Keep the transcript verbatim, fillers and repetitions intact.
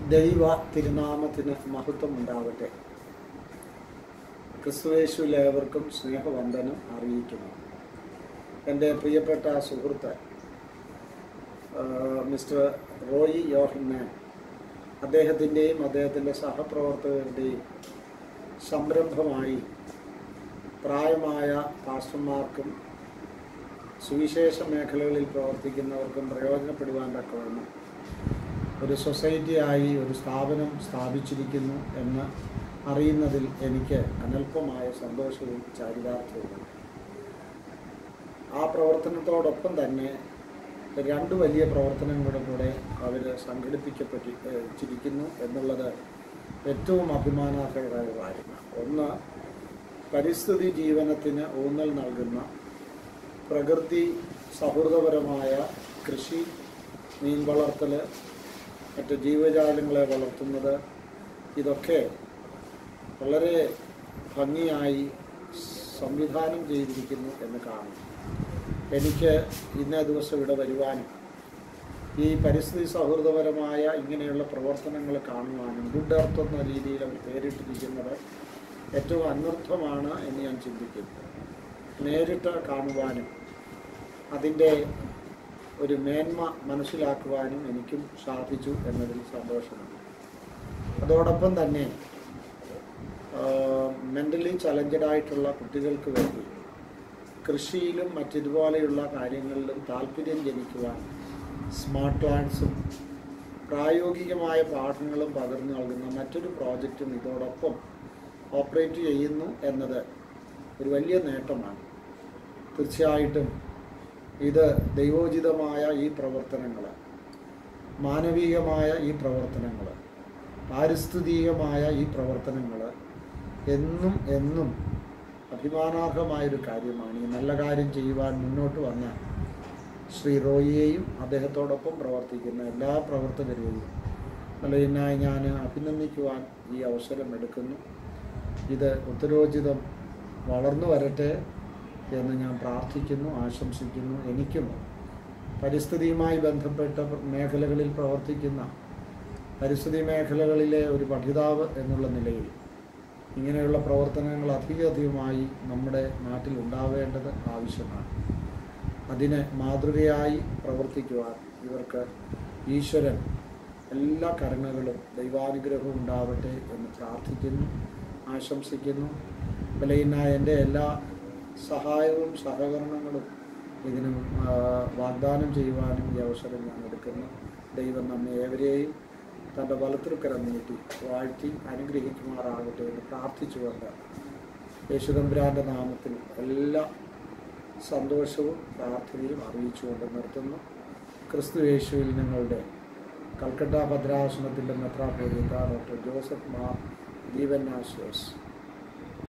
ദൈവ തിരുനാമത്തിന് മഹത്വം ഉണ്ടാവട്ടെ. ക്രിസ്തുയേശുവിൽ ഏവർക്കും സ്നേഹവന്ദനം അറിയിക്കുന്നു. എൻ്റെ പ്രിയപ്പെട്ട സുഹൃത്ത് മിസ്റ്റർ റോയി യോഹന്നാൻ, അദ്ദേഹത്തിൻ്റെയും അദ്ദേഹത്തിൻ്റെ സഹപ്രവർത്തകരുടെയും സംരംഭമായി പ്രായമായ പാസ്റ്റർമാർക്കും സുവിശേഷ മേഖലകളിൽ പ്രവർത്തിക്കുന്നവർക്കും പ്രയോജനപ്പെടുവാൻ തക്കവണ്ണം ഒരു സൊസൈറ്റിയായി ഒരു സ്ഥാപനം സ്ഥാപിച്ചിരിക്കുന്നു എന്ന് അറിയുന്നതിൽ എനിക്ക് അനൽപമായ സന്തോഷവും ചാരിതാർത്ഥ്യവും. ആ പ്രവർത്തനത്തോടൊപ്പം തന്നെ രണ്ട് വലിയ പ്രവർത്തനങ്ങളുടെ കൂടെ അവർ സംഘടിപ്പിക്കപ്പെട്ടിരിക്കുന്നു എന്നുള്ളത് ഏറ്റവും അഭിമാനാർഹമായ കാര്യമാണ്. ഒന്ന്, പരിസ്ഥിതി ജീവനത്തിന് ഊന്നൽ നൽകുന്ന പ്രകൃതി സൗഹൃദപരമായ കൃഷി, മീൻ വളർത്തൽ, മറ്റ് ജീവജാലങ്ങളെ വളർത്തുന്നത്, ഇതൊക്കെ വളരെ ഭംഗിയായി സംവിധാനം ചെയ്തിരിക്കുന്നു എന്ന് കാണും. എനിക്ക് ഇന്നേ ദിവസം ഇവിടെ വരുവാനും ഈ പരിസ്ഥിതി സൗഹൃദപരമായ ഇങ്ങനെയുള്ള പ്രവർത്തനങ്ങൾ കാണുവാനും ഗുഡ് എർത്ത് എന്ന രീതിയിൽ അവർ പേരിട്ടിരിക്കുന്നത് ഏറ്റവും അനർത്ഥമാണ് എന്ന് ഞാൻ ചിന്തിക്കുന്നു. നേരിട്ട് കാണുവാനും അതിൻ്റെ ഒരു മേന്മ മനസ്സിലാക്കുവാനും എനിക്കും സാധിച്ചു എന്നതിൽ സന്തോഷമുണ്ട്. അതോടൊപ്പം തന്നെ മെൻ്റലി ചലഞ്ചഡ് ആയിട്ടുള്ള കുട്ടികൾക്ക് വേണ്ടി കൃഷിയിലും മറ്റിതുപോലെയുള്ള കാര്യങ്ങളിലും താല്പര്യം ജനിക്കുവാൻ സ്മാർട്ട് ലാൻഡ്സും പ്രായോഗികമായ പാഠങ്ങളും പകർന്നു നൽകുന്ന മറ്റൊരു പ്രോജക്റ്റും ഇതോടൊപ്പം ഓപ്പറേറ്റ് ചെയ്യുന്നു എന്നത് ഒരു വലിയ നേട്ടമാണ്. തീർച്ചയായിട്ടും ഇത് ദൈവോചിതമായ ഈ പ്രവർത്തനങ്ങൾ, മാനവികമായ ഈ പ്രവർത്തനങ്ങൾ, പാരിസ്ഥിതികമായ ഈ പ്രവർത്തനങ്ങൾ എന്നും എന്നും അഭിമാനാർഹമായൊരു കാര്യമാണ്. ഈ നല്ല കാര്യം ചെയ്യുവാൻ മുന്നോട്ട് വന്ന ശ്രീ റോയിയെയും അദ്ദേഹത്തോടൊപ്പം പ്രവർത്തിക്കുന്ന എല്ലാ പ്രവർത്തകരെയും നല്ലതിനായി ഞാൻ അഭിനന്ദിക്കുവാൻ ഈ അവസരം എടുക്കുന്നു. ഇത് ഉത്തരോചിതം വളർന്നു വരട്ടെ എന്ന് ഞാൻ പ്രാർത്ഥിക്കുന്നു, ആശംസിക്കുന്നു. എനിക്കും പരിസ്ഥിതിയുമായി ബന്ധപ്പെട്ട മേഖലകളിൽ പ്രവർത്തിക്കുന്ന പരിസ്ഥിതി മേഖലകളിലെ ഒരു പഠിതാവ് എന്നുള്ള നിലയിൽ ഇങ്ങനെയുള്ള പ്രവർത്തനങ്ങൾ അധികധികമായി നമ്മുടെ നാട്ടിൽ ഉണ്ടാവേണ്ടത് ആവശ്യമാണ്. അതിന് മാതൃകയായി പ്രവർത്തിക്കുവാൻ ഇവർക്ക് ഈശ്വരൻ എല്ലാ കരുണകളും ദൈവാനുഗ്രഹവും ഉണ്ടാവട്ടെ എന്ന് പ്രാർത്ഥിക്കുന്നു, ആശംസിക്കുന്നു. ബലഹീനനായ എൻ്റെ എല്ലാ സഹായവും സഹകരണങ്ങളും ഇതിന് വാഗ്ദാനം ചെയ്യുവാനും ഈ അവസരം ഞാൻ എടുക്കുന്നു. ദൈവം നമ്മെ ഏവരെയും തൻ്റെ വലത്തുക്കരം നീട്ടി വാഴ്ത്തി അനുഗ്രഹിക്കുമാറാകട്ടെ എന്ന് പ്രാർത്ഥിച്ചുകൊണ്ട് യേശുതമ്പുരാൻ്റെ നാമത്തിൽ എല്ലാ സന്തോഷവും പ്രാർത്ഥനയും അറിയിച്ചുകൊണ്ട് നിർത്തുന്നു. ക്രിസ്തു യേശുവിൽ നിങ്ങളുടെ കൽക്കട്ട ഭദ്രാസനത്തിൻ്റെ മെത്രാപ്പൊലീത്ത ഡോക്ടർ ജോസഫ് മാർ ദീവന്നാശ്വാസ്